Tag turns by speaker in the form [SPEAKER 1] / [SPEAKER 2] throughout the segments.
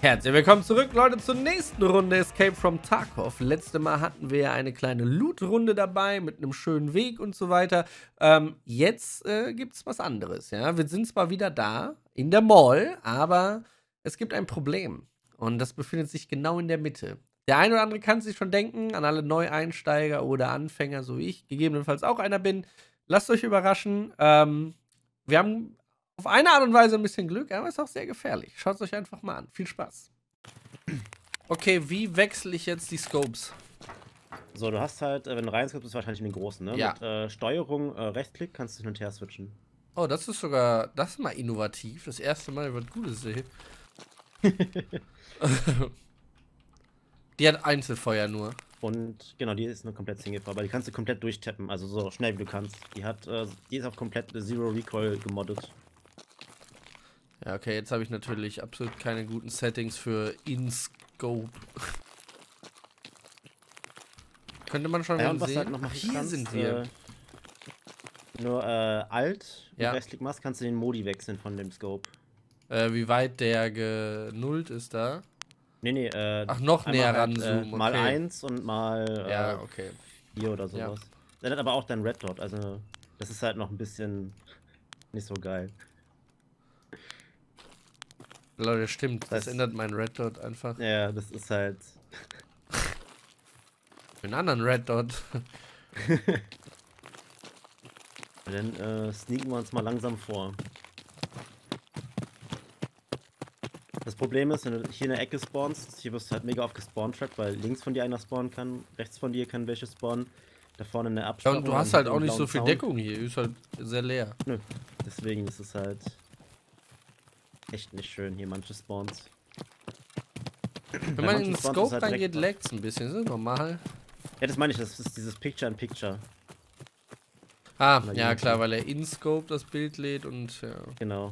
[SPEAKER 1] Herzlich willkommen zurück, Leute, zur nächsten Runde Escape from Tarkov. Letztes Mal hatten wir ja eine kleine Loot-Runde dabei mit einem schönen Weg und so weiter. Jetzt gibt's was anderes, ja. Wir sind zwar wieder da, in der Mall, aber es gibt ein Problem. Und das befindet sich genau in der Mitte. Der eine oder andere kann sich schon denken, an alle Neueinsteiger oder Anfänger, so wie ich gegebenenfalls auch einer bin. Lasst euch überraschen. Wir haben auf eine Art und Weise ein bisschen Glück, aber es ist auch sehr gefährlich. Schaut es euch einfach mal an. Viel Spaß. Okay, wie wechsle ich jetzt die Scopes?
[SPEAKER 2] So, du hast halt, wenn du reinskommst, bist du wahrscheinlich in den großen, ne?
[SPEAKER 1] Ja.
[SPEAKER 2] Mit Steuerung, Rechtsklick kannst du hin und her switchen.
[SPEAKER 1] Oh, das ist sogar, das ist mal innovativ. Das erste Mal, was Gutes sehe. Die hat Einzelfeuer nur.
[SPEAKER 2] Und genau, die ist nur komplett Singlefire, aber die kannst du komplett durchtappen, also so schnell wie du kannst. Die ist auf komplett Zero Recoil gemoddet.
[SPEAKER 1] Ja, okay, jetzt habe ich natürlich absolut keine guten Settings für In-Scope. Könnte man schon
[SPEAKER 2] Und was
[SPEAKER 1] sehen.
[SPEAKER 2] halt noch machen
[SPEAKER 1] Hier
[SPEAKER 2] kannst,
[SPEAKER 1] sind wir.
[SPEAKER 2] Nur Alt und
[SPEAKER 1] Ja.
[SPEAKER 2] Rechtsklick machst, kannst du den Modi wechseln von dem Scope.
[SPEAKER 1] Wie weit der genullt ist da?
[SPEAKER 2] Nee,
[SPEAKER 1] Ach, noch näher
[SPEAKER 2] halt,
[SPEAKER 1] ranzoomen,
[SPEAKER 2] mal
[SPEAKER 1] okay.
[SPEAKER 2] 1 und mal
[SPEAKER 1] Ja, okay.
[SPEAKER 2] 4 oder sowas.
[SPEAKER 1] Ja.
[SPEAKER 2] Dann hat aber auch dein Red Dot, also das ist halt noch ein bisschen nicht so geil.
[SPEAKER 1] Leute, stimmt. Das ändert mein Red Dot einfach.
[SPEAKER 2] Ja, das ist halt...
[SPEAKER 1] Einen anderen Red Dot.
[SPEAKER 2] Dann sneaken wir uns mal langsam vor. Das Problem ist, wenn du hier in der Ecke spawnst, hier wirst du halt mega oft gespawnt-trappt, weil links von dir einer spawnen kann, rechts von dir kann welche spawnen, da vorne eine
[SPEAKER 1] Ja,
[SPEAKER 2] Absperrung.
[SPEAKER 1] und du hast halt auch nicht so viel Deckung hier. Ist halt sehr leer.
[SPEAKER 2] Nö, deswegen ist es halt echt nicht schön hier, manche Spawns.
[SPEAKER 1] Wenn man in den Scope reingeht, laggt es ein bisschen. Das ist normal.
[SPEAKER 2] Ja, das meine ich, das ist dieses Picture-in-Picture.
[SPEAKER 1] Ah, ja klar, weil er in Scope das Bild lädt und ja.
[SPEAKER 2] Genau.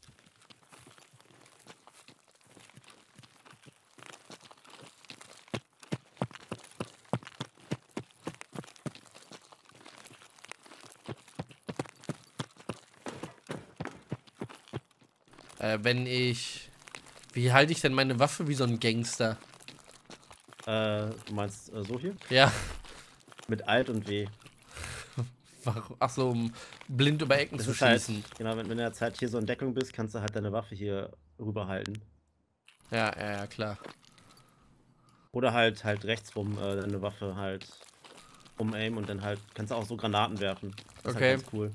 [SPEAKER 1] Wenn ich... Wie halte ich denn meine Waffe wie so ein Gangster?
[SPEAKER 2] Du meinst so hier?
[SPEAKER 1] Ja.
[SPEAKER 2] Mit Alt und W.
[SPEAKER 1] Ach so, um blind über Ecken zu schießen.
[SPEAKER 2] Halt, genau, wenn du jetzt halt hier so in Deckung bist, kannst du halt deine Waffe hier rüberhalten.
[SPEAKER 1] Ja, klar.
[SPEAKER 2] Oder halt rechts rum deine Waffe halt umaimen und dann halt kannst du auch so Granaten werfen. Das ist halt ganz cool.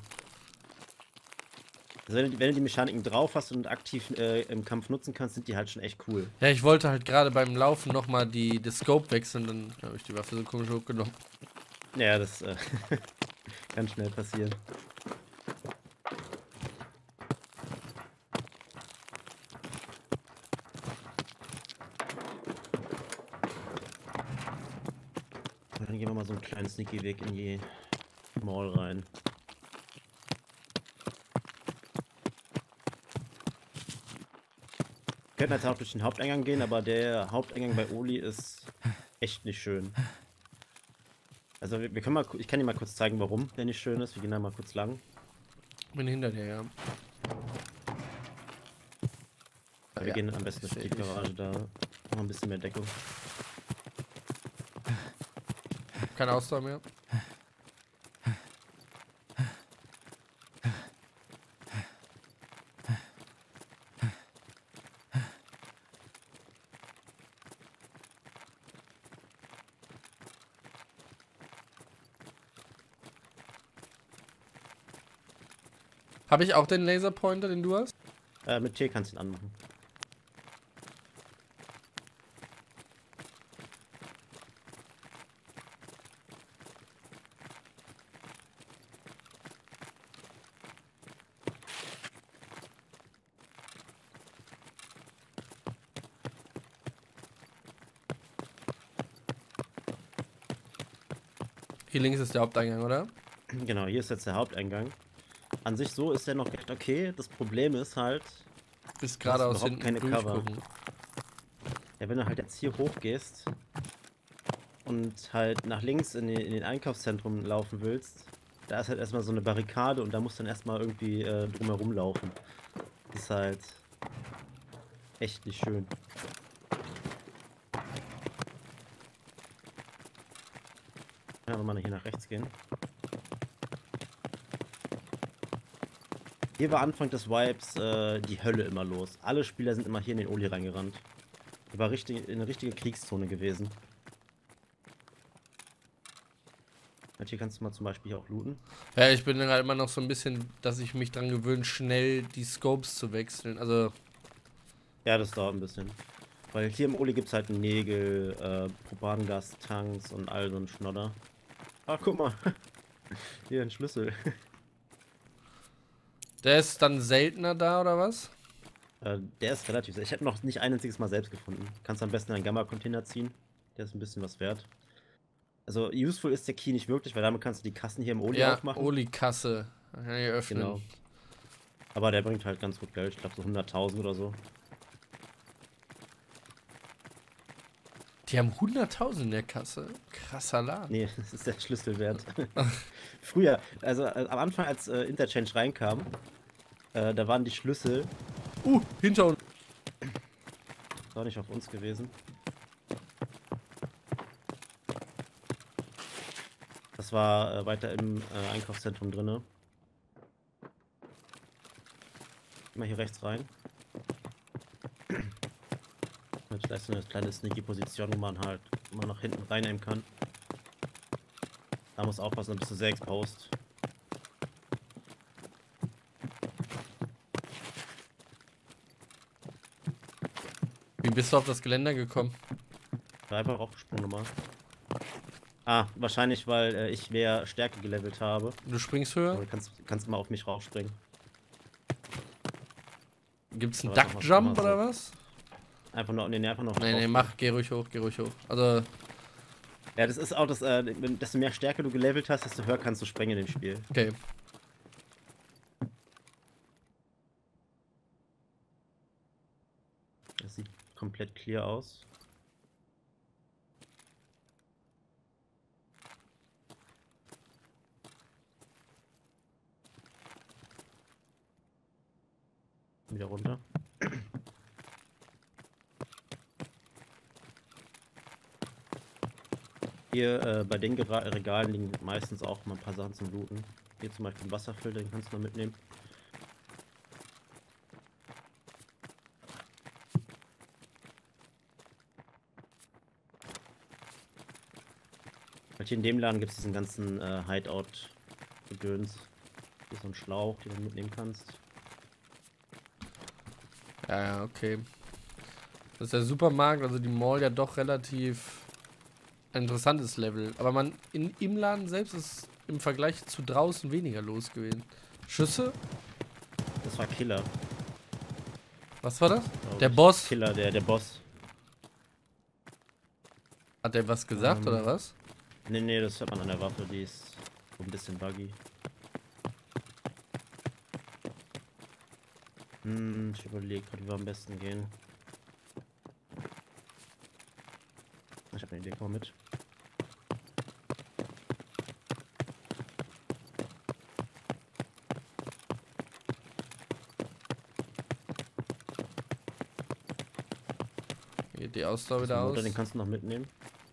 [SPEAKER 2] Also wenn du die Mechaniken drauf hast und aktiv im Kampf nutzen kannst, sind die halt schon echt cool.
[SPEAKER 1] Ja, ich wollte halt gerade beim Laufen nochmal das Scope wechseln, dann habe ich die Waffe so komisch hochgenommen.
[SPEAKER 2] Ja, das kann schnell passieren. Und dann gehen wir mal so einen kleinen sneaky Weg in die Mall rein. Wir könnten jetzt auch durch den Haupteingang gehen, aber der Haupteingang bei Oli ist echt nicht schön. Also wir können mal, ich kann dir mal kurz zeigen, warum der nicht schön ist. Wir gehen da mal kurz lang.
[SPEAKER 1] Bin hinter dir, ja.
[SPEAKER 2] Wir gehen am besten durch die Garage, da noch ein bisschen mehr Deckung.
[SPEAKER 1] Kein Ausdauer mehr. Habe ich auch den Laserpointer, den du hast?
[SPEAKER 2] Mit T kannst du ihn anmachen.
[SPEAKER 1] Hier links ist der Haupteingang, oder?
[SPEAKER 2] Genau, hier ist jetzt der Haupteingang. An sich so ist der noch recht okay. Das Problem ist halt,
[SPEAKER 1] Bis geradeaus hinten
[SPEAKER 2] keine Cover.
[SPEAKER 1] durchgucken.
[SPEAKER 2] Ja, wenn du halt jetzt hier hoch gehst und halt nach links in den Einkaufszentrum laufen willst, da ist halt erstmal so eine Barrikade und da musst du dann erstmal irgendwie drumherum laufen. Das ist halt echt nicht schön. wir mal hier nach rechts gehen. Hier war Anfang des Vibes die Hölle immer los. Alle Spieler sind immer hier in den Oli reingerannt. Hier war eine richtige Kriegszone gewesen. Und hier kannst du mal zum Beispiel auch looten.
[SPEAKER 1] Ja, ich bin halt immer noch so ein bisschen, dass ich mich dran gewöhne, schnell die Scopes zu wechseln. Also.
[SPEAKER 2] Ja, das dauert ein bisschen. Weil hier im Oli gibt es halt Nägel, Propangas-Tanks und all so ein Schnodder. Ah, guck mal. Hier ein Schlüssel.
[SPEAKER 1] Der ist dann seltener da, oder was?
[SPEAKER 2] Der ist relativ. Ich habe noch nicht ein einziges Mal selbst gefunden. Kannst am besten einen Gamma-Container ziehen. Der ist ein bisschen was wert. Also, useful ist der Key nicht wirklich, weil damit kannst du die Kassen hier im Oli aufmachen.
[SPEAKER 1] Ja, Oli-Kasse. Kann ich öffnen.
[SPEAKER 2] Genau. Aber der bringt halt ganz gut Geld. Ich glaube so 100.000 oder so.
[SPEAKER 1] Die haben 100.000 in der Kasse. Krasser Laden.
[SPEAKER 2] Nee, das ist der Schlüssel wert. Früher, also am Anfang, als Interchange reinkam, da waren die Schlüssel.
[SPEAKER 1] Hinter uns.
[SPEAKER 2] Das war nicht auf uns gewesen. Das war weiter im Einkaufszentrum drinne. Mal hier rechts rein. Da ist so eine kleine Sneaky-Position, wo man halt immer nach hinten reinnehmen kann. Da muss aufpassen, dann bist du sehr exposed.
[SPEAKER 1] Wie bist du auf das Geländer gekommen?
[SPEAKER 2] Da einfach aufgesprungen nochmal. Ah, wahrscheinlich, weil ich mehr Stärke gelevelt habe.
[SPEAKER 1] Du springst höher?
[SPEAKER 2] Aber kannst mal auf mich raufspringen.
[SPEAKER 1] Gibt's einen
[SPEAKER 2] Aber
[SPEAKER 1] Duck Jump oder was?
[SPEAKER 2] Einfach nur, nee, einfach noch.
[SPEAKER 1] Nee, geh ruhig hoch, geh ruhig hoch. Also.
[SPEAKER 2] Ja, das ist auch das, desto mehr Stärke du gelevelt hast, desto höher kannst du springen in dem Spiel.
[SPEAKER 1] Okay.
[SPEAKER 2] Das sieht komplett clear aus. Wieder runter. Hier bei den Regalen liegen meistens auch mal ein paar Sachen zum Looten. Hier zum Beispiel ein Wasserfilter, den kannst du noch mitnehmen. Weil hier in dem Laden gibt es diesen ganzen Hideout-Gedöns. Hier ist so ein Schlauch, den du mitnehmen kannst.
[SPEAKER 1] Ja, okay. Das ist der Supermarkt, also die Mall ja doch relativ ein interessantes Level. Aber im Laden selbst ist im Vergleich zu draußen weniger los gewesen. Schüsse?
[SPEAKER 2] Das war Killer.
[SPEAKER 1] Was war das? Der
[SPEAKER 2] Ich.
[SPEAKER 1] Boss?
[SPEAKER 2] Killer, der Boss.
[SPEAKER 1] Hat der was gesagt oder was?
[SPEAKER 2] Nee, das hört man an der Waffe, die ist so ein bisschen buggy. Ich überlege gerade, wie wir am besten gehen. Ich habe eine Idee, komm mit.
[SPEAKER 1] Wie geht die Ausdauer wieder aus?
[SPEAKER 2] Den kannst du noch mitnehmen.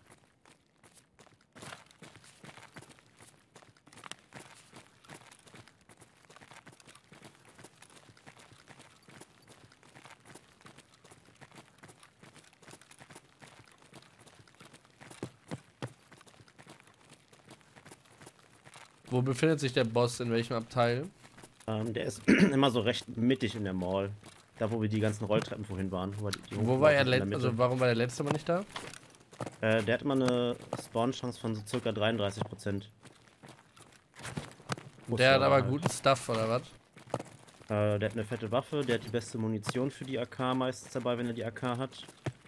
[SPEAKER 1] Wo befindet sich der Boss? In welchem Abteil?
[SPEAKER 2] Der ist immer so recht mittig in der Mall. Da, wo wir die ganzen Rolltreppen vorhin waren.
[SPEAKER 1] Wo war er also warum war der letzte Mal nicht da?
[SPEAKER 2] Der hat immer eine Spawn-Chance von so ca. 33%.
[SPEAKER 1] Der hat aber guten Stuff, oder was?
[SPEAKER 2] Der hat eine fette Waffe, der hat die beste Munition für die AK meistens dabei, wenn er die AK hat.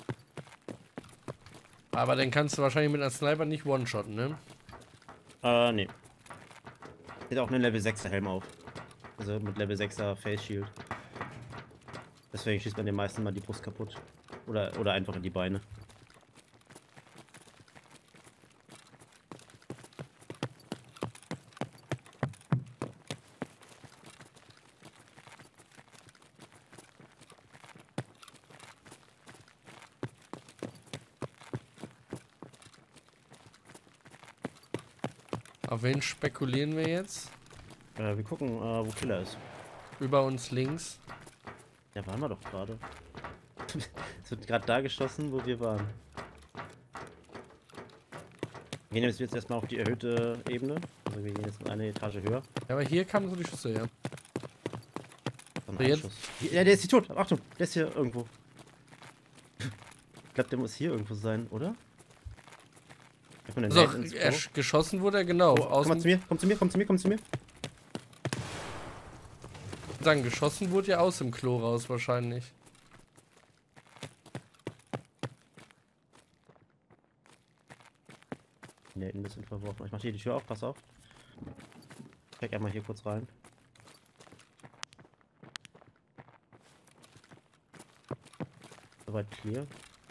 [SPEAKER 1] Aber den kannst du wahrscheinlich mit einer Sniper nicht one-shotten, ne?
[SPEAKER 2] Nee. Der hat auch einen Level 6er Helm auf. Also mit Level 6er Face Shield. Deswegen schießt man den meisten mal die Brust kaputt. Oder einfach in die Beine.
[SPEAKER 1] Auf wen spekulieren wir jetzt?
[SPEAKER 2] Wir gucken, wo Killer ist.
[SPEAKER 1] Über uns links.
[SPEAKER 2] Ja, waren wir doch gerade. Es wird gerade da geschossen, wo wir waren. Wir gehen jetzt erstmal auf die erhöhte Ebene. Also wir gehen jetzt eine Etage höher.
[SPEAKER 1] Ja, aber hier kamen so die Schüsse, ja.
[SPEAKER 2] Dann
[SPEAKER 1] So, jetzt-
[SPEAKER 2] Schuss. Ja, der ist hier tot. Achtung, der ist hier irgendwo. Ich glaube, der muss hier irgendwo sein, oder? Ich hab eine
[SPEAKER 1] Also,
[SPEAKER 2] Nate ins Klo.
[SPEAKER 1] geschossen wurde er genau.
[SPEAKER 2] Oh,
[SPEAKER 1] aus
[SPEAKER 2] komm mal zu mir, komm zu mir, komm zu mir, komm zu mir.
[SPEAKER 1] sagen, geschossen wurde ja aus dem Klo raus wahrscheinlich.
[SPEAKER 2] Ne, ein bisschen verworfen. Ich mach hier die Tür auf, pass auf. Ich check einmal hier kurz rein. Soweit clear.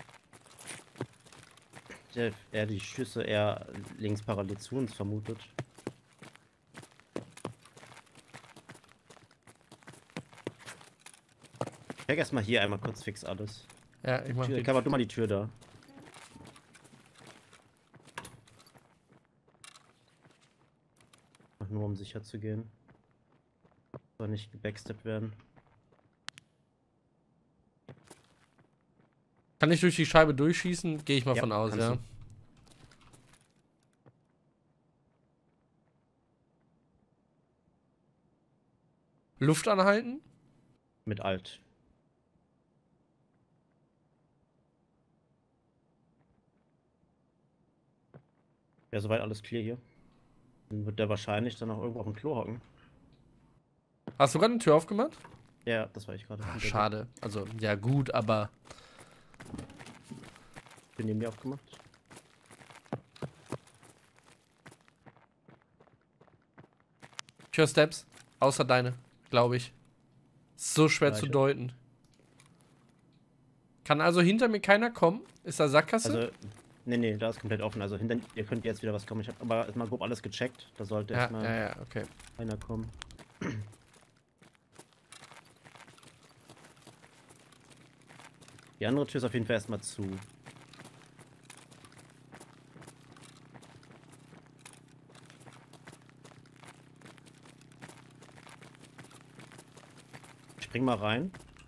[SPEAKER 2] Er die Schüsse eher links parallel zu uns vermutet. Ich check erstmal hier einmal kurz fix alles.
[SPEAKER 1] Ja, ich mach die.
[SPEAKER 2] Kann man du mal die Tür da. Ach, nur um sicher zu gehen. Soll nicht gebacksteppt werden.
[SPEAKER 1] Kann ich durch die Scheibe durchschießen? Gehe ich mal
[SPEAKER 2] Ja,
[SPEAKER 1] von aus,
[SPEAKER 2] kannst
[SPEAKER 1] ja.
[SPEAKER 2] du.
[SPEAKER 1] Luft anhalten?
[SPEAKER 2] Mit Alt. Ja, soweit alles clear hier. Dann wird der wahrscheinlich dann auch irgendwo auf dem Klo hocken.
[SPEAKER 1] Hast du gerade eine Tür aufgemacht?
[SPEAKER 2] Ja, das war ich gerade.
[SPEAKER 1] Ah, schade. Also, ja gut, aber
[SPEAKER 2] Ich bin neben dir aufgemacht.
[SPEAKER 1] ich höre Steps. Außer deine, glaube ich. Ist so schwer zu
[SPEAKER 2] Gleiche.
[SPEAKER 1] deuten. Kann also hinter mir keiner kommen? Ist da Sackgasse?
[SPEAKER 2] Also, nee, da ist komplett offen. Also hinter ihr könnt jetzt wieder was kommen. Ich habe aber erstmal grob alles gecheckt. Da sollte
[SPEAKER 1] ja,
[SPEAKER 2] erstmal
[SPEAKER 1] ja, okay.
[SPEAKER 2] einer kommen. Die andere Tür ist auf jeden Fall erstmal zu. Ich spring mal rein.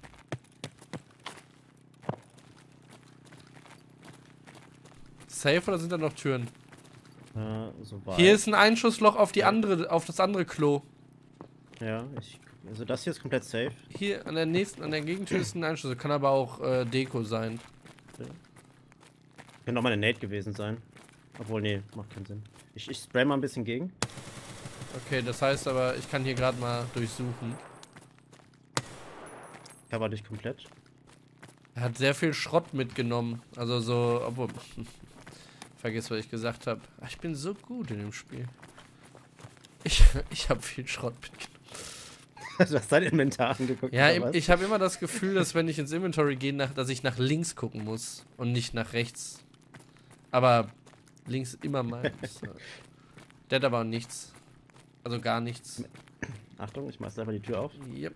[SPEAKER 1] Safe oder sind da noch Türen?
[SPEAKER 2] So weit.
[SPEAKER 1] Hier ist ein Einschussloch auf die andere, auf das andere Klo.
[SPEAKER 2] Ja, also das hier ist komplett safe.
[SPEAKER 1] Hier an der nächsten, an der Gegentür ist ein Einschuss. Kann aber auch Deko sein.
[SPEAKER 2] Könnte auch mal eine Nate gewesen sein. Obwohl, nee, macht keinen Sinn. Ich spray mal ein bisschen gegen.
[SPEAKER 1] Okay, das heißt aber, ich kann hier gerade mal durchsuchen.
[SPEAKER 2] Cover dich komplett.
[SPEAKER 1] Er hat sehr viel Schrott mitgenommen. Also so, obwohl. Vergiss, was ich gesagt habe. Ich bin so gut in dem Spiel. Ich habe viel Schrott mitgenommen.
[SPEAKER 2] Du hast dein Inventar angeguckt.
[SPEAKER 1] Ja,
[SPEAKER 2] oder was?
[SPEAKER 1] ich habe immer das Gefühl, dass wenn ich ins Inventory gehe, dass ich nach links gucken muss und nicht nach rechts. Aber links immer meins. Der hat aber auch nichts. Also gar nichts.
[SPEAKER 2] Achtung, ich mach einfach die Tür auf.
[SPEAKER 1] Yep.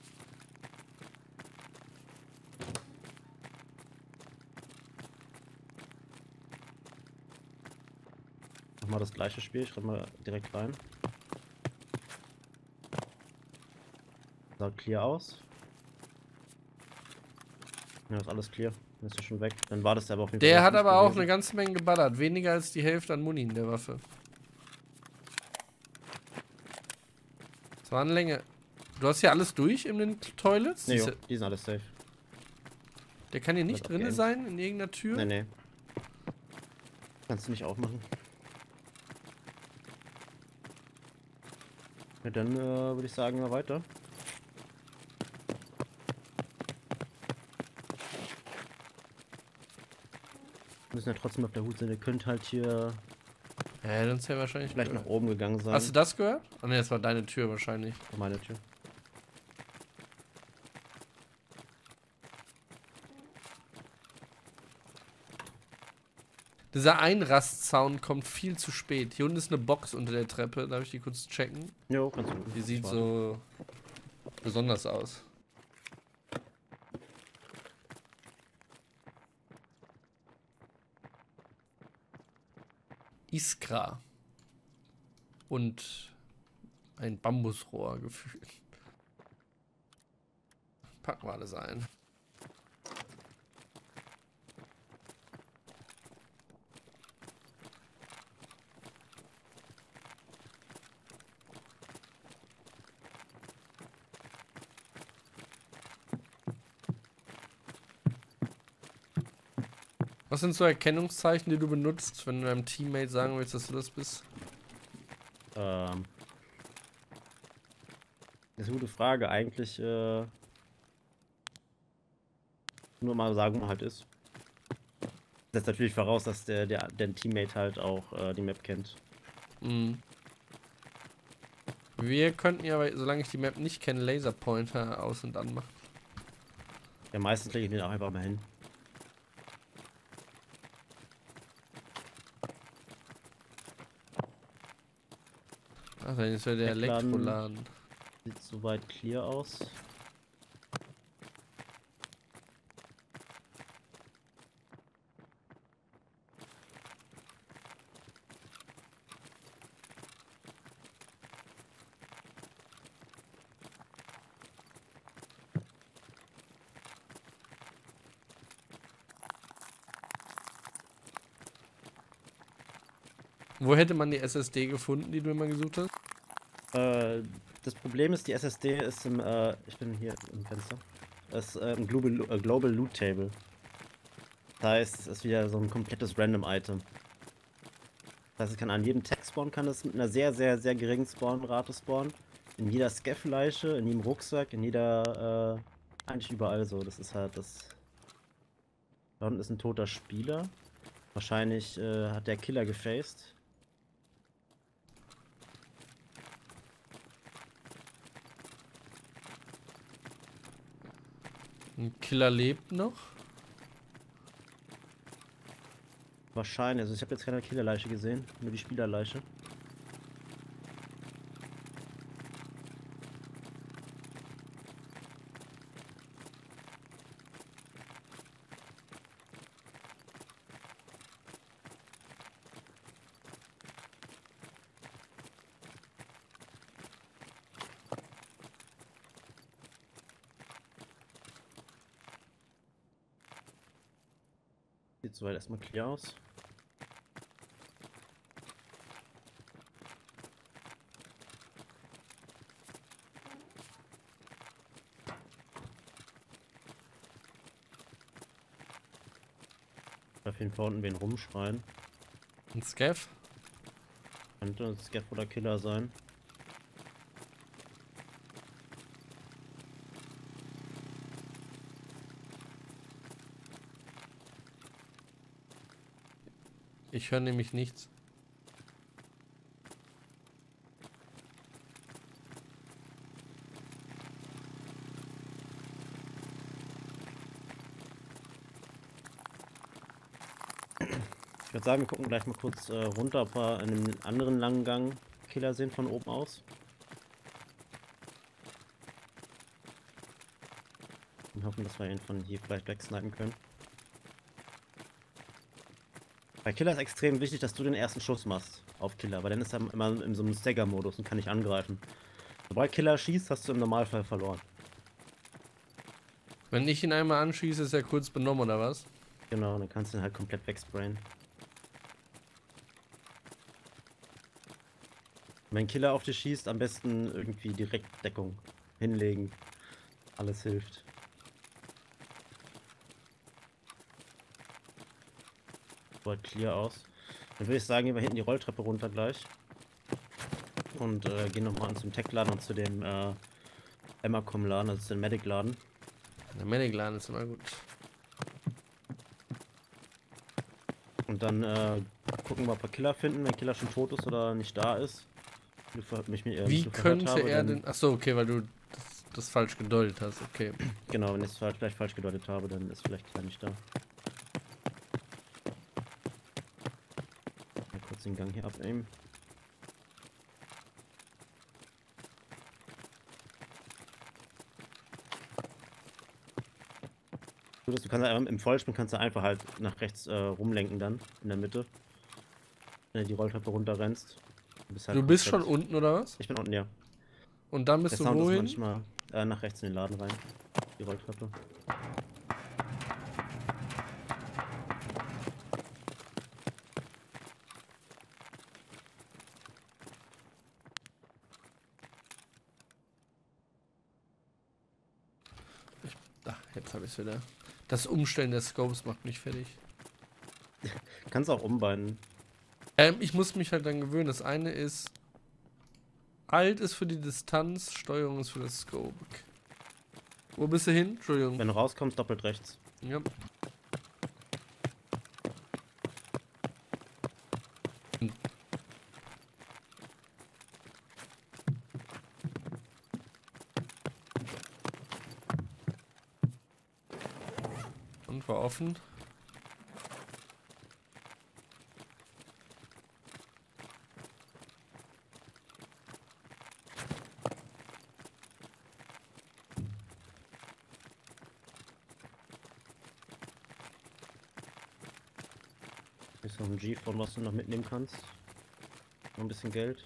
[SPEAKER 2] Mach mal das gleiche Spiel, ich schreibe mal direkt rein. Sah clear aus. Ja, ist alles clear. Dann ist er schon weg. Dann war das aber auf jeden Fall.
[SPEAKER 1] Der hat
[SPEAKER 2] nicht
[SPEAKER 1] aber auch
[SPEAKER 2] gewesen.
[SPEAKER 1] eine ganze Menge geballert. Weniger als die Hälfte an Muni in der Waffe. Das war eine Länge. Du hast hier alles durch in den Toilets?
[SPEAKER 2] Nee, jo, die sind alles safe.
[SPEAKER 1] Der kann hier nicht
[SPEAKER 2] Wird
[SPEAKER 1] drin
[SPEAKER 2] abgeaimt.
[SPEAKER 1] sein, in irgendeiner Tür?
[SPEAKER 2] Nee. Kannst du nicht aufmachen. Ja, dann würde ich sagen, mal weiter. Wir müssen ja trotzdem auf der Hut sein. Ihr könnt halt hier
[SPEAKER 1] Ja, dann ist er wahrscheinlich
[SPEAKER 2] vielleicht nach oben gegangen sein.
[SPEAKER 1] Hast du das gehört? Ah ne, das war deine Tür wahrscheinlich.
[SPEAKER 2] Meine Tür.
[SPEAKER 1] Dieser Einrast-Sound kommt viel zu spät. Hier unten ist eine Box unter der Treppe. Darf ich die kurz checken?
[SPEAKER 2] Jo, kannst du.
[SPEAKER 1] Die sieht
[SPEAKER 2] Warte.
[SPEAKER 1] so besonders aus. Iskra. Und ein Bambusrohr gefühlt. Packen wir alles ein. Was sind so Erkennungszeichen, die du benutzt, wenn du deinem Teammate sagen willst, dass du das bist?
[SPEAKER 2] Das ist eine gute Frage. Eigentlich nur mal sagen, wo man halt ist. Das setzt natürlich voraus, dass der Teammate halt auch die Map kennt.
[SPEAKER 1] Mhm. Wir könnten ja, solange ich die Map nicht kenne, Laserpointer aus- und anmachen.
[SPEAKER 2] Ja, meistens lege ich den auch einfach mal hin.
[SPEAKER 1] Ach, dann ist ja der
[SPEAKER 2] Wegladen.
[SPEAKER 1] Elektroladen.
[SPEAKER 2] Sieht soweit clear aus.
[SPEAKER 1] Wo hätte man die SSD gefunden, die du immer gesucht hast?
[SPEAKER 2] Das Problem ist, die SSD ist im, ich bin hier im Fenster, ist im Global Loot Table. Das heißt, es ist wieder so ein komplettes Random Item. Das heißt, es kann an jedem Tag spawnen, kann es mit einer sehr, sehr, sehr geringen Spawnrate spawnen. In jeder Scaff-Leiche, in jedem Rucksack, in jeder, eigentlich überall so. Das ist halt das... Da unten ist ein toter Spieler. Wahrscheinlich hat der Killer gefaced.
[SPEAKER 1] Ein Killer lebt noch.
[SPEAKER 2] Wahrscheinlich, also ich habe jetzt keine Killerleiche gesehen, nur die Spielerleiche. Sieht soweit erstmal clear aus. Auf jeden Fall unten wen rumschreien.
[SPEAKER 1] Ein Scaff.
[SPEAKER 2] Könnte ein Scaff oder Killer sein.
[SPEAKER 1] Ich höre nämlich nichts.
[SPEAKER 2] Ich würde sagen, wir gucken gleich mal kurz runter, ob wir in einem anderen langen Gang Killer sehen von oben aus. Und hoffen, dass wir ihn von hier vielleicht wegsnipen können. Bei Killer ist extrem wichtig, dass du den ersten Schuss machst auf Killer, weil dann ist er immer in so einem Stagger-Modus und kann nicht angreifen. Sobald Killer schießt, hast du im Normalfall verloren.
[SPEAKER 1] Wenn ich ihn einmal anschieße, ist er kurz benommen, oder was?
[SPEAKER 2] Genau, dann kannst du ihn halt komplett wegsprayen. Wenn ein Killer auf dich schießt, am besten irgendwie direkt Deckung hinlegen. Alles hilft. Sieht clear aus. Dann würde ich sagen, gehen wir hinten die Rolltreppe runter gleich. Und gehen nochmal zum Tech-Laden und zu dem Emacom-Laden, also zu dem Medic-Laden.
[SPEAKER 1] Der Medic-Laden ist immer gut.
[SPEAKER 2] Und dann gucken wir, ob wir Killer finden, wenn Killer schon tot ist oder nicht da ist.
[SPEAKER 1] Wie könnte er denn... Achso, okay, weil du das falsch gedeutet hast, okay.
[SPEAKER 2] Genau, wenn ich es vielleicht falsch gedeutet habe, dann ist vielleicht Killer nicht da. Mal kurz den Gang hier abnehmen. Du kannst im Vollsprint kannst du einfach halt nach rechts rumlenken dann, in der Mitte. Wenn du die Rolltreppe runter rennst.
[SPEAKER 1] Du bist schon unten, oder was?
[SPEAKER 2] Ich bin unten, ja.
[SPEAKER 1] Und dann bist
[SPEAKER 2] Der
[SPEAKER 1] du
[SPEAKER 2] Sound ist
[SPEAKER 1] wohin?
[SPEAKER 2] manchmal nach rechts in den Laden rein. Die Rolltreppe.
[SPEAKER 1] Ach, jetzt habe ich es wieder. Das Umstellen der Scopes macht mich fertig.
[SPEAKER 2] Kannst auch umbeinen.
[SPEAKER 1] Ich muss mich halt dann gewöhnen. Das eine ist Alt ist für die Distanz, Steuerung ist für das Scope. Okay. Wo bist du hin? Entschuldigung.
[SPEAKER 2] Wenn du rauskommst, doppelt rechts.
[SPEAKER 1] Ja. Und war offen.
[SPEAKER 2] Ist noch ein G-Phone, was du noch mitnehmen kannst. Noch ein bisschen Geld.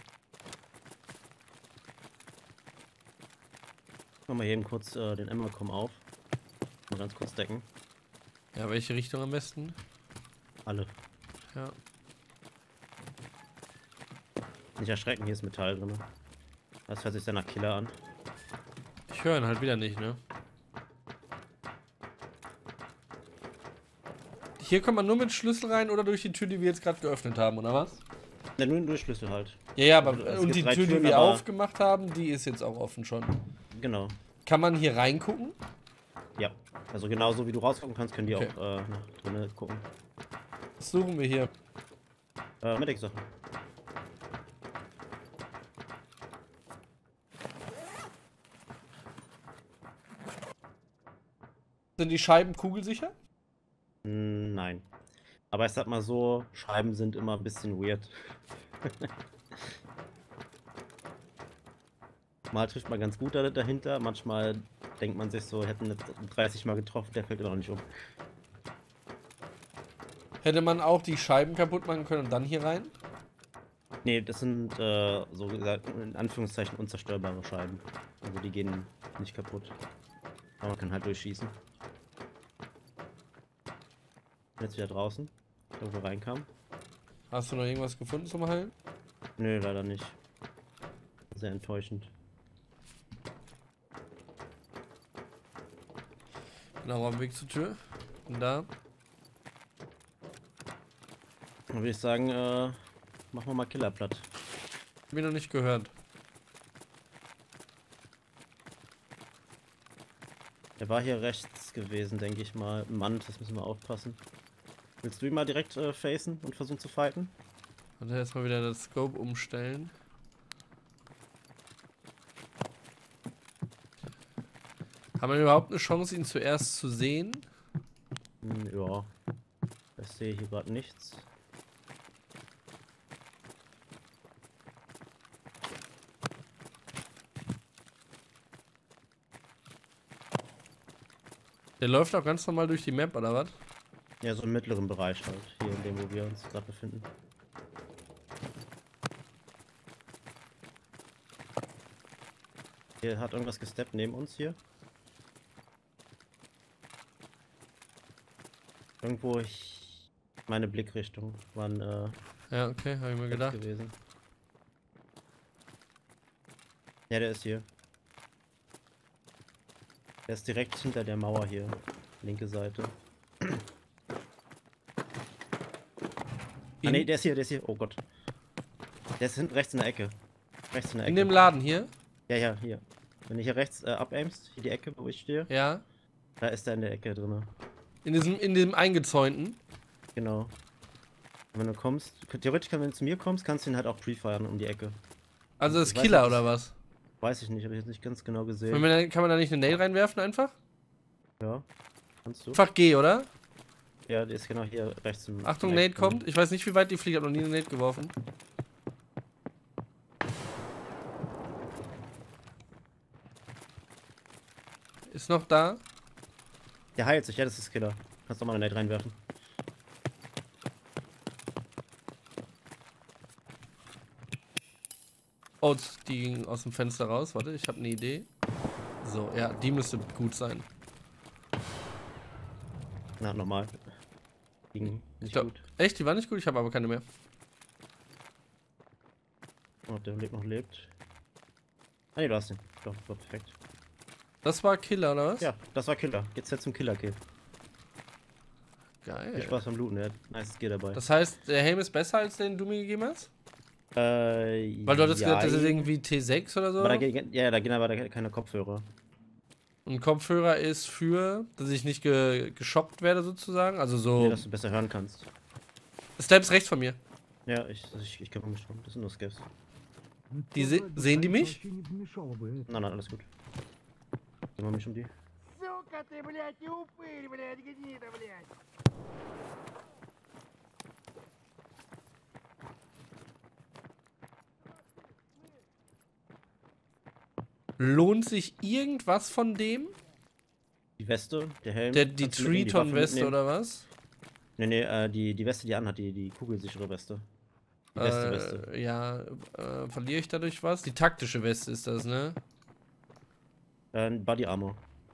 [SPEAKER 2] Mach mal eben kurz den Emmercom auf. Mal ganz kurz decken.
[SPEAKER 1] Ja, welche Richtung am besten?
[SPEAKER 2] Alle.
[SPEAKER 1] Ja.
[SPEAKER 2] Nicht erschrecken, hier ist Metall drin. Das hört sich sehr nach Killer an.
[SPEAKER 1] Ich höre ihn halt wieder nicht, ne? Hier kommt man nur mit Schlüssel rein oder durch die Tür, die wir jetzt gerade geöffnet haben, oder was?
[SPEAKER 2] Ne, nur ein Durchschlüssel halt.
[SPEAKER 1] Ja, ja, aber
[SPEAKER 2] Also, es
[SPEAKER 1] und
[SPEAKER 2] gibt
[SPEAKER 1] die
[SPEAKER 2] 3
[SPEAKER 1] Tür, die
[SPEAKER 2] Türen,
[SPEAKER 1] wir
[SPEAKER 2] aber-
[SPEAKER 1] aufgemacht haben, die ist jetzt auch offen schon.
[SPEAKER 2] Genau.
[SPEAKER 1] Kann man hier reingucken?
[SPEAKER 2] Ja. Also genauso wie du rausgucken kannst, können die
[SPEAKER 1] Okay.
[SPEAKER 2] auch nach drinnen gucken.
[SPEAKER 1] Was suchen wir hier?
[SPEAKER 2] Medic-Sachen.
[SPEAKER 1] Sind die Scheiben kugelsicher?
[SPEAKER 2] Nein. Aber ich sag mal so, Scheiben sind immer ein bisschen weird. Mal trifft man ganz gut dahinter, manchmal denkt man sich so, hätten jetzt 30 Mal getroffen, der fällt immer noch nicht um.
[SPEAKER 1] Hätte man auch die Scheiben kaputt machen können und dann hier rein?
[SPEAKER 2] Nee, das sind so gesagt in Anführungszeichen unzerstörbare Scheiben. Also die gehen nicht kaputt. Aber man kann halt durchschießen. Jetzt wieder draußen, da wo wir reinkamen.
[SPEAKER 1] Hast du noch irgendwas gefunden zum Heilen?
[SPEAKER 2] Nö, leider nicht. Sehr enttäuschend.
[SPEAKER 1] Genau, am Weg zur Tür. Und da.
[SPEAKER 2] Dann würde ich sagen, machen wir mal Killer platt.
[SPEAKER 1] Hab ich noch nicht gehört.
[SPEAKER 2] Der war hier rechts gewesen, denke ich mal. Mann, das müssen wir aufpassen. Willst du ihn mal direkt facen und versuchen zu fighten?
[SPEAKER 1] Und erstmal wieder das Scope umstellen. Haben wir überhaupt eine Chance, ihn zuerst zu sehen?
[SPEAKER 2] Ja. Ich sehe hier gerade nichts.
[SPEAKER 1] Der läuft auch ganz normal durch die Map, oder was?
[SPEAKER 2] Ja, so im mittleren Bereich halt. Hier in dem, wo wir uns gerade befinden. Hier hat irgendwas gesteppt neben uns hier. Irgendwo meine Blickrichtung waren
[SPEAKER 1] Ja, okay, habe ich mir
[SPEAKER 2] rechts
[SPEAKER 1] gedacht.
[SPEAKER 2] gewesen. Ja, der ist hier. Der ist direkt hinter der Mauer hier. Linke Seite. Ah ne, der ist hier, der ist hier. Oh Gott. Der ist hinten rechts in der Ecke. Rechts in der Ecke.
[SPEAKER 1] In dem Laden hier?
[SPEAKER 2] Ja, ja, hier. Wenn du hier rechts abaimst, hier die Ecke, wo ich stehe,
[SPEAKER 1] Ja.
[SPEAKER 2] da ist er in der Ecke drin.
[SPEAKER 1] In dem eingezäunten.
[SPEAKER 2] Genau. Und wenn du kommst, theoretisch, wenn du zu mir kommst, kannst du ihn halt auch pre-firen um die Ecke.
[SPEAKER 1] Also das
[SPEAKER 2] Ich weiß
[SPEAKER 1] Killer
[SPEAKER 2] nicht,
[SPEAKER 1] oder was?
[SPEAKER 2] Weiß ich nicht, habe ich jetzt nicht ganz genau gesehen.
[SPEAKER 1] Kann man da nicht eine Nail reinwerfen einfach?
[SPEAKER 2] Ja, kannst du.
[SPEAKER 1] Einfach G, oder?
[SPEAKER 2] Ja, der ist genau hier rechts im.
[SPEAKER 1] Achtung,
[SPEAKER 2] im
[SPEAKER 1] Nate
[SPEAKER 2] Eck.
[SPEAKER 1] kommt. Ich weiß nicht, wie weit die fliegt. Ich habe noch nie eine Nate geworfen. Ist noch da.
[SPEAKER 2] Der heilt sich, ja, das ist Killer. Kannst du mal eine Nate reinwerfen.
[SPEAKER 1] Oh, die ging aus dem Fenster raus. Warte, ich habe eine Idee. So, ja, die müsste gut sein.
[SPEAKER 2] Na, normal. Ging nicht
[SPEAKER 1] glaub,
[SPEAKER 2] gut.
[SPEAKER 1] Echt? Die war nicht gut? Ich habe aber keine mehr.
[SPEAKER 2] Oh, der noch lebt. Ah, nee, du hast ihn. Doch, war perfekt.
[SPEAKER 1] Das war Killer, oder was?
[SPEAKER 2] Ja, das war Killer. Jetzt zum Killer-Kill. Viel
[SPEAKER 1] Geil.
[SPEAKER 2] Spaß beim Looten, der hat nice Gear dabei.
[SPEAKER 1] Das heißt, der Helm ist besser, als den du mir gegeben hast? Weil du hattest
[SPEAKER 2] ja,
[SPEAKER 1] gesagt, das ist irgendwie T6 oder so?
[SPEAKER 2] Aber da gehen aber keine Kopfhörer.
[SPEAKER 1] Und Kopfhörer ist für, dass ich nicht geschockt werde sozusagen. Also so.
[SPEAKER 2] Nee, dass du besser hören kannst.
[SPEAKER 1] Steps rechts von mir.
[SPEAKER 2] Ja, ich kümmere mich drum. Das sind nur Skips.
[SPEAKER 1] Die sehen die mich?
[SPEAKER 2] Nein, alles gut. Ich kümmere mich um die.
[SPEAKER 3] Сука ты, блядь, и упырь, блядь, гнида, блядь.
[SPEAKER 1] Lohnt sich irgendwas von dem?
[SPEAKER 2] Die Weste, der Helm.
[SPEAKER 1] Die Triton-Weste oder was?
[SPEAKER 2] Nee, die Weste, die anhat, die kugelsichere Weste. Die beste Weste.
[SPEAKER 1] Ja, verliere ich dadurch was? Die taktische Weste ist das, ne?
[SPEAKER 2] Body Armor.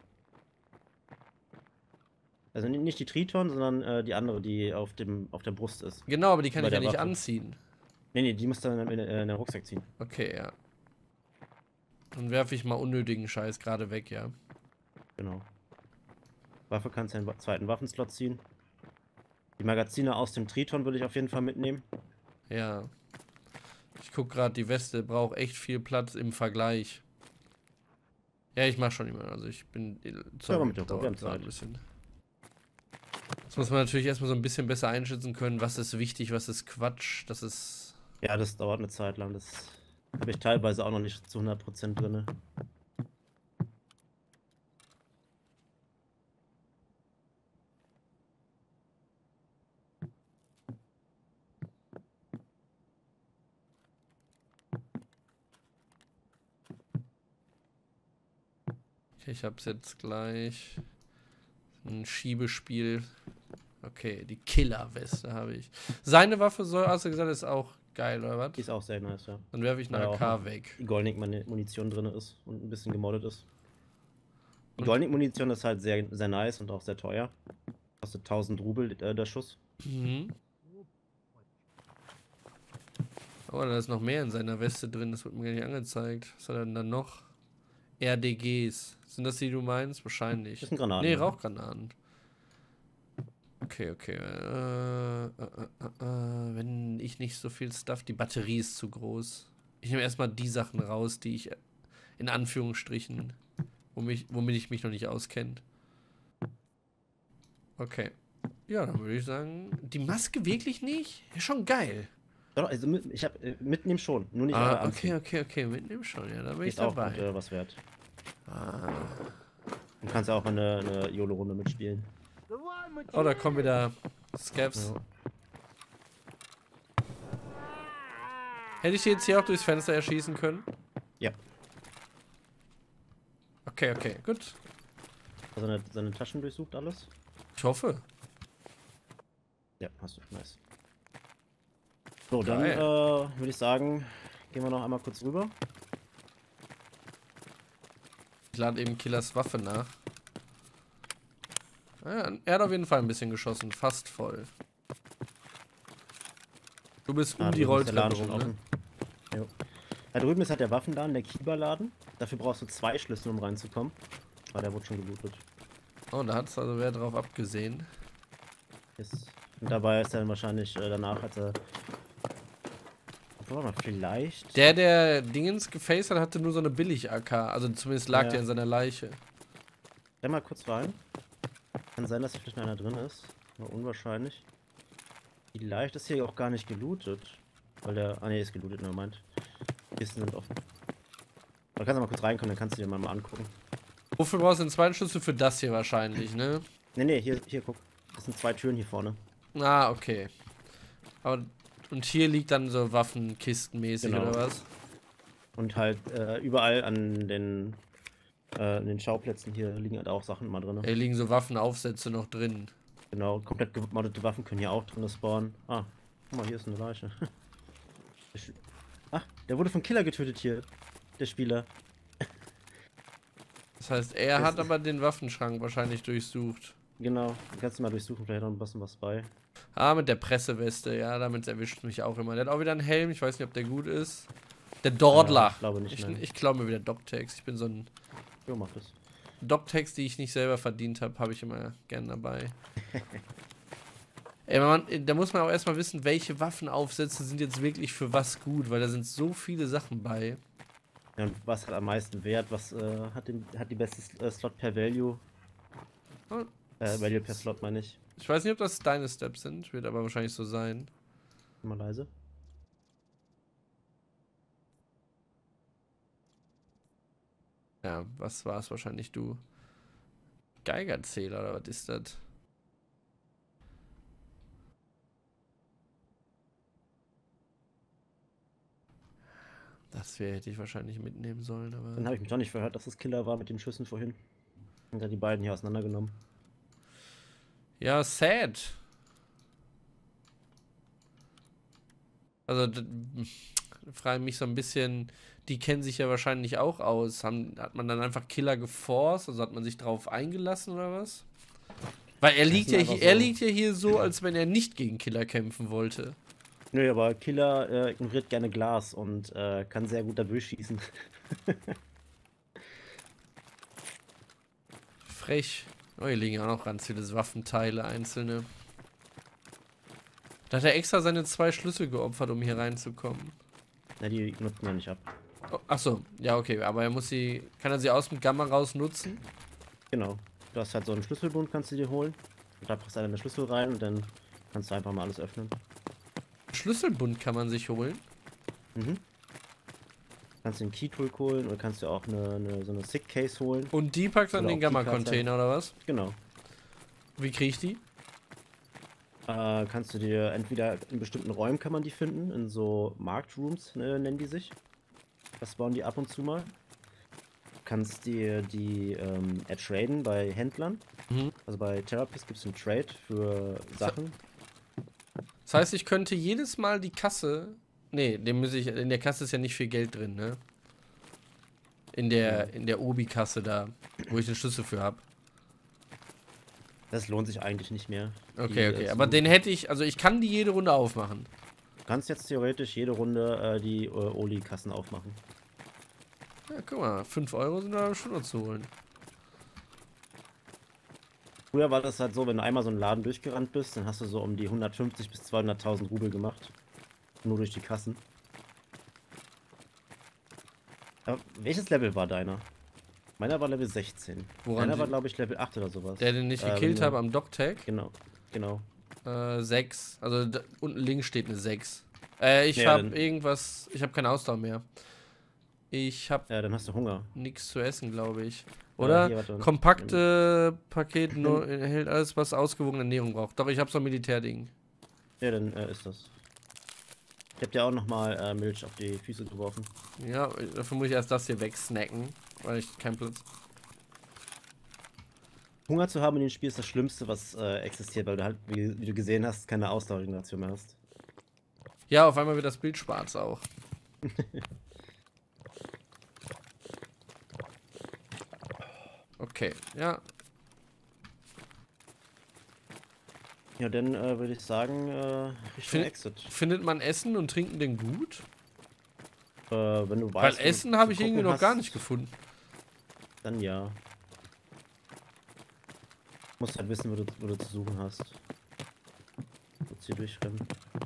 [SPEAKER 2] Also nicht die Triton, sondern die andere, die auf der Brust ist.
[SPEAKER 1] Genau, aber die kann
[SPEAKER 2] Bei
[SPEAKER 1] ich ja
[SPEAKER 2] der
[SPEAKER 1] nicht
[SPEAKER 2] Waffe.
[SPEAKER 1] anziehen.
[SPEAKER 2] Nee, die musst du dann in den Rucksack ziehen.
[SPEAKER 1] Okay, ja. Dann werfe ich mal unnötigen Scheiß gerade weg, ja.
[SPEAKER 2] Genau. Waffe kannst du in den zweiten Waffenslot ziehen. Die Magazine aus dem Triton würde ich auf jeden Fall mitnehmen.
[SPEAKER 1] Ja. Ich guck gerade, die Weste braucht echt viel Platz im Vergleich. Ja, ich mach schon immer. Also ich bin.
[SPEAKER 2] Ja, mit der
[SPEAKER 1] dauert
[SPEAKER 2] Ruhe,
[SPEAKER 1] gerade ein bisschen. Das muss man natürlich erstmal so ein bisschen besser einschätzen können, was ist wichtig, was ist Quatsch, das ist.
[SPEAKER 2] Ja, das dauert eine Zeit lang. Das habe ich teilweise auch noch nicht zu 100% drin.
[SPEAKER 1] Okay, ich hab's jetzt gleich. Ein Schiebespiel. Okay, die Killer-Weste habe ich. Seine Waffe soll, hast du gesagt, ist auch geil, oder was?
[SPEAKER 2] Die ist auch sehr nice, ja.
[SPEAKER 1] Dann werfe ich eine
[SPEAKER 2] Weil
[SPEAKER 1] AK
[SPEAKER 2] auch
[SPEAKER 1] weg.
[SPEAKER 2] Die Goldnick-Munition drin ist und ein bisschen gemoddet ist. Die
[SPEAKER 1] Und-
[SPEAKER 2] Goldnick-Munition ist halt sehr, sehr nice und auch sehr teuer. Kostet 1000 Rubel der Schuss.
[SPEAKER 1] Mhm. Oh, da ist noch mehr in seiner Weste drin, das wird mir gar nicht angezeigt. Was hat er denn dann noch? RDGs. Sind das die, du meinst? Wahrscheinlich.
[SPEAKER 2] Das sind Granaten.
[SPEAKER 1] Nee,
[SPEAKER 2] ja.
[SPEAKER 1] Rauchgranaten. Okay, okay. Wenn ich nicht so viel Stuff, die Batterie ist zu groß. Ich nehme erstmal die Sachen raus, die ich in Anführungsstrichen, womit ich mich noch nicht auskenne. Okay. Ja, dann würde ich sagen, die Maske wirklich nicht? Ja, schon geil.
[SPEAKER 2] Doch, also ich habe mitnehmen schon, nur nicht
[SPEAKER 1] Okay, mitnehmen schon, ja, da bin ich
[SPEAKER 2] Ist auch
[SPEAKER 1] dabei.
[SPEAKER 2] gut, was wert.
[SPEAKER 1] Ah.
[SPEAKER 2] Du kannst auch eine YOLO-Runde mitspielen.
[SPEAKER 3] Давай, мы
[SPEAKER 1] Oh, da kommen wieder Scavs.
[SPEAKER 2] Ja.
[SPEAKER 1] Hätte ich die jetzt hier auch durchs Fenster erschießen können?
[SPEAKER 2] Ja.
[SPEAKER 1] Okay, okay, gut.
[SPEAKER 2] Also seine Taschen durchsucht alles?
[SPEAKER 1] Ich hoffe.
[SPEAKER 2] Ja, hast du. Nice. So, dann
[SPEAKER 1] Geil.
[SPEAKER 2] würde ich sagen, gehen wir noch einmal kurz rüber.
[SPEAKER 1] Ich lade eben Killers Waffe nach. Ja, er hat auf jeden Fall ein bisschen geschossen. Fast voll. Du bist um die
[SPEAKER 2] drüben ist der
[SPEAKER 1] Rolltreppe
[SPEAKER 2] Laden
[SPEAKER 1] rum,
[SPEAKER 2] schon
[SPEAKER 1] ne?
[SPEAKER 2] offen. Jo. Da drüben ist halt der Waffenladen, der Kiba-Laden. Dafür brauchst du 2 Schlüssel, um reinzukommen. Aber der wurde schon gelootet.
[SPEAKER 1] Oh, da hat es also wer drauf abgesehen.
[SPEAKER 2] Und dabei ist er dann wahrscheinlich danach, als er... Warte mal, vielleicht...
[SPEAKER 1] Der Dingens gefaced hat, hatte nur so eine Billig-AK. Also zumindest lag
[SPEAKER 2] Ja.
[SPEAKER 1] der in seiner Leiche.
[SPEAKER 2] Stell mal kurz rein. Kann sein, dass hier vielleicht noch einer drin ist. Aber unwahrscheinlich. Vielleicht ist hier auch gar nicht gelootet. Weil der... Ah ne, ist gelootet, nur meint. Kisten sind offen. Da kannst du mal kurz reinkommen, dann kannst du dir mal angucken.
[SPEAKER 1] Wofür brauchst du den zweiten Schlüssel? Für das hier wahrscheinlich, ne?
[SPEAKER 2] Ne, hier, guck. Das sind 2 Türen hier vorne.
[SPEAKER 1] Ah, okay. Aber, und hier liegt dann so Waffenkistenmäßig
[SPEAKER 2] Genau.
[SPEAKER 1] oder was?
[SPEAKER 2] Und halt überall an den Schauplätzen hier liegen halt auch Sachen mal drin.
[SPEAKER 1] Hier liegen so Waffenaufsätze noch drin.
[SPEAKER 2] Genau, komplett gemoddete Waffen können hier auch drin spawnen. Ah, guck mal, hier ist eine Leiche. Ach, Der wurde vom Killer getötet hier. Der Spieler.
[SPEAKER 1] Das heißt, er hat aber den Waffenschrank wahrscheinlich durchsucht.
[SPEAKER 2] Genau. Du kannst mal durchsuchen, vielleicht noch ein bisschen was bei.
[SPEAKER 1] Ah, mit der Presseweste, ja, damit erwischt mich auch immer. Der hat auch wieder einen Helm, ich weiß nicht, ob der gut ist. Der Dordler.
[SPEAKER 2] Ich glaube nicht, nein.
[SPEAKER 1] Ich klaue mir wieder Doctex. Ich bin so ein
[SPEAKER 2] Jo, mach das.
[SPEAKER 1] Doctex, die ich nicht selber verdient habe ich immer gern dabei. Ey, da muss man auch erstmal wissen, welche Waffenaufsätze sind jetzt wirklich für was gut, weil da sind so viele Sachen bei.
[SPEAKER 2] Ja, und was hat am meisten Wert? Was hat die beste Slot per Value?
[SPEAKER 1] Oh,
[SPEAKER 2] Value per Slot meine ich.
[SPEAKER 1] ich weiß nicht, ob das deine Steps sind, wird aber wahrscheinlich so sein.
[SPEAKER 2] Mal leise.
[SPEAKER 1] Ja, was war es wahrscheinlich du? Geigerzähler oder was ist das? Das hätte ich wahrscheinlich mitnehmen sollen, aber.
[SPEAKER 2] Dann habe ich mich doch nicht verhört, dass das Killer war mit den Schüssen vorhin. Und hat die beiden hier auseinandergenommen.
[SPEAKER 1] Ja, sad. Also, frage mich so ein bisschen, die kennen sich ja wahrscheinlich auch aus. Hat man dann einfach Killer geforst? Also hat man sich drauf eingelassen oder was? Weil er liegt ja hier so, als wenn er nicht gegen Killer kämpfen wollte.
[SPEAKER 2] Nö, aber Killer ignoriert gerne Glas und kann sehr gut da durchschießen.
[SPEAKER 1] Frech. Oh, hier liegen ja auch noch ganz viele Waffenteile, einzelne. Da hat er extra seine 2 Schlüssel geopfert, um hier reinzukommen.
[SPEAKER 2] Na, die nutzen wir nicht ab.
[SPEAKER 1] Oh, achso, ja, okay, aber kann er sie aus dem Gamma raus nutzen?
[SPEAKER 2] Genau. Du hast halt so einen Schlüsselbund, kannst du dir holen. Und da passt einer Schlüssel rein und dann kannst du einfach mal alles öffnen.
[SPEAKER 1] Schlüsselbund kann man sich holen.
[SPEAKER 2] Mhm. Kannst du einen Keytool holen oder kannst du auch so eine Sick Case holen.
[SPEAKER 1] Und die packst du an
[SPEAKER 2] Oder
[SPEAKER 1] den
[SPEAKER 2] auch
[SPEAKER 1] Gamma-Container, oder was?
[SPEAKER 2] Genau.
[SPEAKER 1] Wie krieg ich die?
[SPEAKER 2] Kannst du dir entweder in bestimmten Räumen kann man die finden, in so Marktrooms nennen die sich. Das bauen die ab und zu mal. Kannst dir die ertraden bei Händlern.
[SPEAKER 1] Mhm.
[SPEAKER 2] Also bei Therapist gibt es einen Trade für Sachen.
[SPEAKER 1] Das heißt, ich könnte jedes Mal die Kasse. Nee, in der Kasse ist ja nicht viel Geld drin, ne? In der Obi-Kasse da, wo ich den Schlüssel für habe.
[SPEAKER 2] Das lohnt sich eigentlich nicht mehr.
[SPEAKER 1] Okay. Aber den hätte ich, also ich kann die jede Runde aufmachen.
[SPEAKER 2] Du kannst jetzt theoretisch jede Runde die Oli-Kassen aufmachen.
[SPEAKER 1] Ja, guck mal, 5 Euro sind da schon noch zu holen.
[SPEAKER 2] Früher war das halt so, wenn du einmal so einen Laden durchgerannt bist, dann hast du so um die 150 bis 200.000 Rubel gemacht. Nur durch die Kassen. Aber welches Level war deiner? Meiner war Level 16. Meiner war, glaube ich, Level 8 oder sowas.
[SPEAKER 1] Der, den ich gekillt habe am Doctag?
[SPEAKER 2] Genau.
[SPEAKER 1] 6. Also unten links steht eine 6. Ich
[SPEAKER 2] Ja,
[SPEAKER 1] habe irgendwas. Ich habe keine Ausdauer mehr. Ich habe
[SPEAKER 2] Ja, dann hast du Hunger.
[SPEAKER 1] nichts zu essen, glaube ich. Oder?
[SPEAKER 2] Hier, warte.
[SPEAKER 1] Kompakte Paket nur enthält alles, was ausgewogene Ernährung braucht. Doch, ich habe so ein Militärding.
[SPEAKER 2] Ja, dann ist das. Ich hab dir auch nochmal Milch auf die Füße geworfen.
[SPEAKER 1] Ja, dafür muss ich erst das hier wegsnacken, weil ich keinen Platz.
[SPEAKER 2] Hunger zu haben in dem Spiel ist das Schlimmste, was existiert, weil du halt, wie du gesehen hast, keine Ausdauerregeneration mehr hast.
[SPEAKER 1] Ja, auf einmal wird das Bild schwarz auch. Okay, ja.
[SPEAKER 2] Ja, dann würde ich sagen, Richtung Exit.
[SPEAKER 1] Findet man Essen und Trinken denn gut?
[SPEAKER 2] Wenn du
[SPEAKER 1] Weil
[SPEAKER 2] weißt,
[SPEAKER 1] Essen habe ich irgendwie noch gar nicht gefunden.
[SPEAKER 2] Dann ja. Du musst halt wissen, wo du zu suchen hast. Kurz hier durchrennen.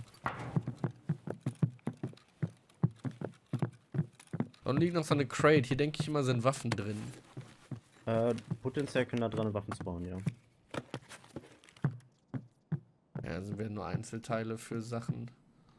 [SPEAKER 1] Und liegt noch so eine Crate. Hier denke ich immer, sind Waffen drin.
[SPEAKER 2] Potenziell können da dran Waffen spawnen, ja.
[SPEAKER 1] Ja, sind wir nur Einzelteile für Sachen.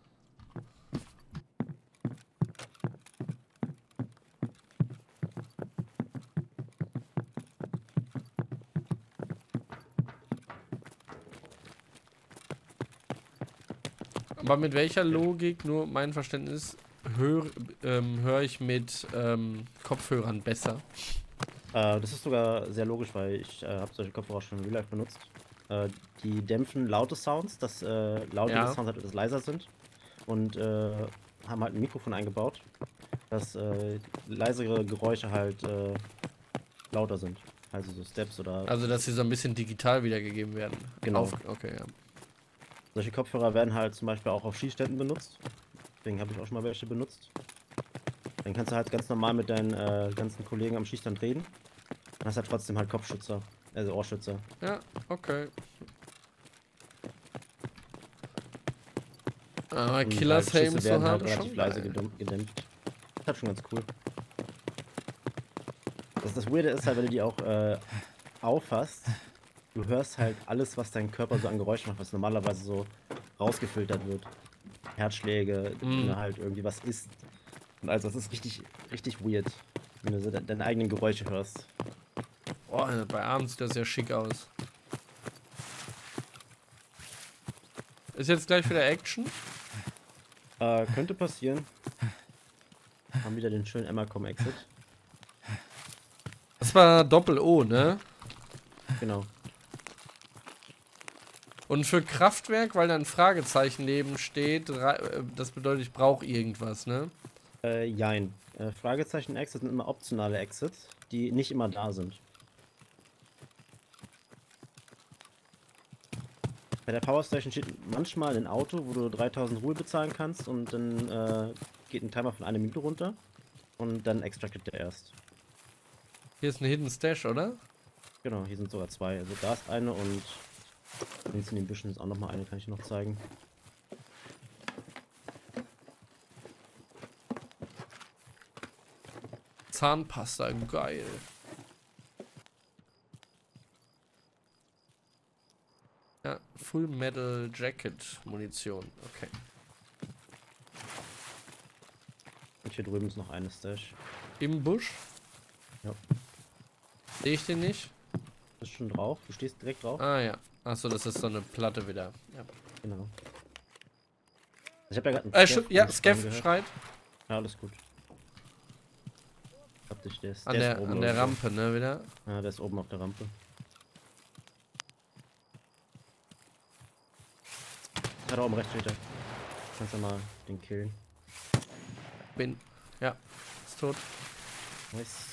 [SPEAKER 1] Aber mit welcher Logik, nur mein Verständnis, höre ich mit Kopfhörern besser?
[SPEAKER 2] Das ist sogar sehr logisch, weil ich habe solche Kopfhörer schon in Real Life benutzt. Die dämpfen laute Sounds, dass laute Sounds halt etwas leiser sind. Und haben halt ein Mikrofon eingebaut, dass leisere Geräusche halt lauter sind. Also so Steps oder...
[SPEAKER 1] Also, dass sie so ein bisschen digital wiedergegeben werden.
[SPEAKER 2] Genau.
[SPEAKER 1] Okay, ja.
[SPEAKER 2] Solche Kopfhörer werden halt zum Beispiel auch auf Schießständen benutzt. Deswegen habe ich auch schon mal welche benutzt. Dann kannst du halt ganz normal mit deinen ganzen Kollegen am Schießstand reden. Dann hast du halt trotzdem halt Kopfschützer, also Ohrschützer.
[SPEAKER 1] Ja, okay. Aber
[SPEAKER 2] Und
[SPEAKER 1] Killers
[SPEAKER 2] halt
[SPEAKER 1] Helm
[SPEAKER 2] Schüsse
[SPEAKER 1] zu
[SPEAKER 2] werden halt
[SPEAKER 1] haben,
[SPEAKER 2] relativ
[SPEAKER 1] schon
[SPEAKER 2] leise
[SPEAKER 1] geil.
[SPEAKER 2] gedämpft. Das ist halt schon ganz cool. Das Weirde ist halt, wenn du die auch auffasst, du hörst halt alles, was dein Körper so an Geräuschen macht, was normalerweise so rausgefiltert wird. Herzschläge, wenn du halt irgendwie was isst. Und also das ist richtig, richtig weird, wenn du so deine eigenen Geräusche hörst.
[SPEAKER 1] Oh, bei abends sieht das ja schick aus. Ist jetzt gleich wieder Action?
[SPEAKER 2] Könnte passieren. Haben wieder den schönen Emma-Com-Exit.
[SPEAKER 1] Das war Doppel-O, ne?
[SPEAKER 2] Genau.
[SPEAKER 1] Und für Kraftwerk, weil da ein Fragezeichen neben steht, das bedeutet, ich brauche irgendwas, ne?
[SPEAKER 2] Jein. Fragezeichen-Exits sind immer optionale Exits, die nicht immer da sind. Bei der Powerstation steht manchmal ein Auto, wo du 3000 Ruhe bezahlen kannst und dann geht ein Timer von 1 Minute runter und dann extractet der erst.
[SPEAKER 1] Hier ist ein Hidden Stash, oder?
[SPEAKER 2] Genau, hier sind sogar 2. Also da ist eine und links in den Büschen ist auch nochmal eine, kann ich dir noch zeigen.
[SPEAKER 1] Zahnpasta, geil. Ja, Full Metal Jacket Munition, okay.
[SPEAKER 2] Und hier drüben ist noch eine Stash.
[SPEAKER 1] Im Busch?
[SPEAKER 2] Ja.
[SPEAKER 1] Sehe ich den nicht?
[SPEAKER 2] Bist schon drauf? Du stehst direkt drauf?
[SPEAKER 1] Ah ja. Achso, das ist so eine Platte wieder. Ja,
[SPEAKER 2] Genau. Ich habe ja gerade einen
[SPEAKER 1] ja,
[SPEAKER 2] Scav
[SPEAKER 1] Scav
[SPEAKER 2] gehört.
[SPEAKER 1] schreit.
[SPEAKER 2] Ja, alles gut. Hab dich, der ist
[SPEAKER 1] An
[SPEAKER 2] oben
[SPEAKER 1] der
[SPEAKER 2] irgendwo.
[SPEAKER 1] Rampe, ne, wieder.
[SPEAKER 2] Ja, der ist oben auf der Rampe. Ja, da oben rechts steht er. Kannst du mal den killen.
[SPEAKER 1] Bin. Ja, ist tot.
[SPEAKER 2] Nice.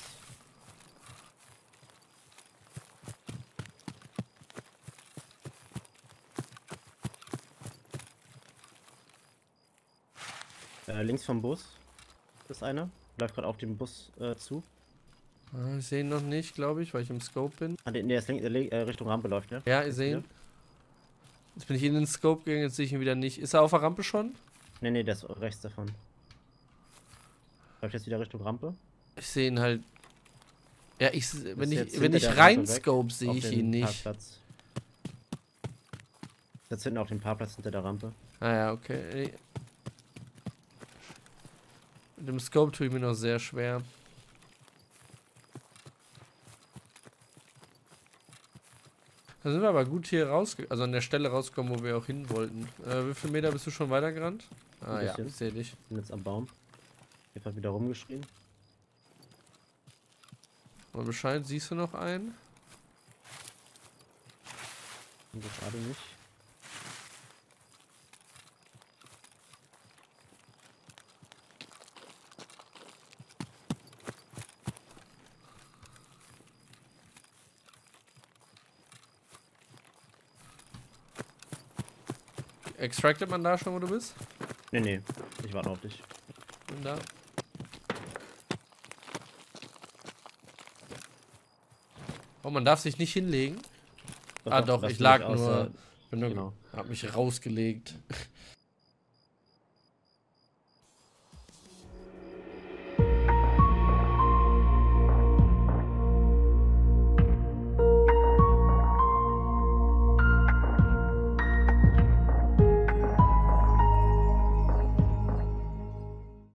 [SPEAKER 2] Links vom Bus ist einer. Läuft gerade auf den Bus zu.
[SPEAKER 1] Ah, ich sehe ihn noch nicht, glaube ich, weil ich im Scope bin.
[SPEAKER 2] Ah, der ist Richtung Rampe läuft, ja?
[SPEAKER 1] Ja, ich sehe ihn. Jetzt bin ich in den Scope gegangen, jetzt sehe ich ihn wieder nicht. Ist er auf der Rampe schon?
[SPEAKER 2] Nee, der ist rechts davon. Läuft jetzt wieder Richtung Rampe.
[SPEAKER 1] Ich sehe ihn halt. Ja, wenn
[SPEAKER 2] jetzt
[SPEAKER 1] ich
[SPEAKER 2] hinter der
[SPEAKER 1] rein
[SPEAKER 2] Rampe weg,
[SPEAKER 1] scope, sehe
[SPEAKER 2] auf
[SPEAKER 1] ich
[SPEAKER 2] den
[SPEAKER 1] ihn nicht.
[SPEAKER 2] Parkplatz. Jetzt hinten auf dem Parkplatz hinter der Rampe.
[SPEAKER 1] Ah ja, okay. Mit dem Scope tue ich mir noch sehr schwer. Da sind wir aber gut hier rausgekommen, also an der Stelle rausgekommen, wo wir auch hin wollten. Wie viele Meter bist du schon weitergerannt? Ah
[SPEAKER 2] Ein
[SPEAKER 1] ja,
[SPEAKER 2] bisschen.
[SPEAKER 1] ich sehe dich.
[SPEAKER 2] Bin jetzt am Baum. Einfach wieder rumgeschrien.
[SPEAKER 1] Mal Bescheid, siehst du noch einen?
[SPEAKER 2] Und das gerade nicht.
[SPEAKER 1] Extractet man da schon, wo du bist?
[SPEAKER 2] Nee, ich warte auf dich.
[SPEAKER 1] Bin da. Oh, man darf sich nicht hinlegen. Ah doch,
[SPEAKER 2] lass
[SPEAKER 1] ich
[SPEAKER 2] mich
[SPEAKER 1] lag
[SPEAKER 2] außer-
[SPEAKER 1] nur. Bin nur
[SPEAKER 2] Genau.
[SPEAKER 1] hab mich rausgelegt.